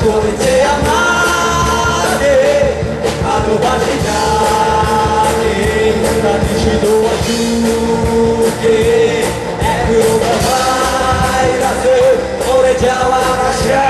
করেছে আমাকে ভালোবাসি যাকে তার নিষিদ্ধ অসুখে এক রোগা ভাইরাসে মরে যাওয়ার আশা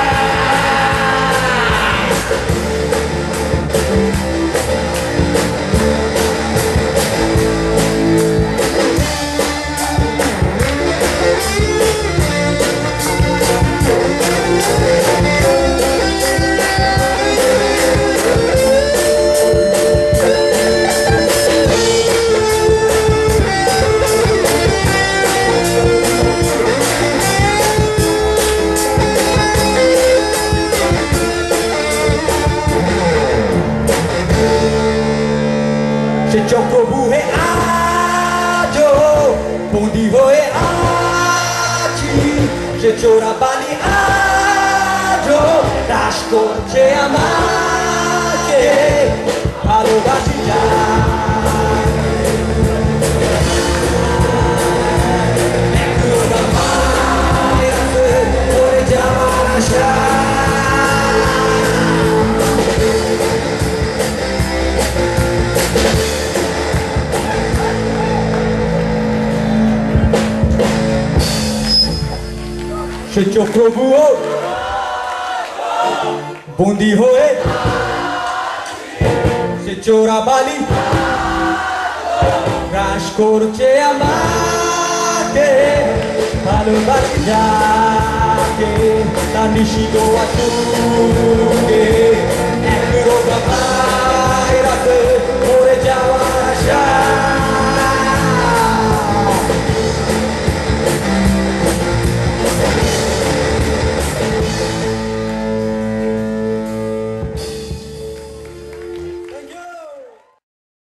সে চক্রবুহে আজও বন্দি হয়ে আছি সে চোরা বালি আজও দাস করছে আমাকে ভালোবাসি করে যাওয়ার আশা সে চক্রবুহ বন্দি হয়ে সে চোরা বালি গ্রাস করছে আমাকে ভালোবাসি যাকে তার নিষিদ্ধ অসুখে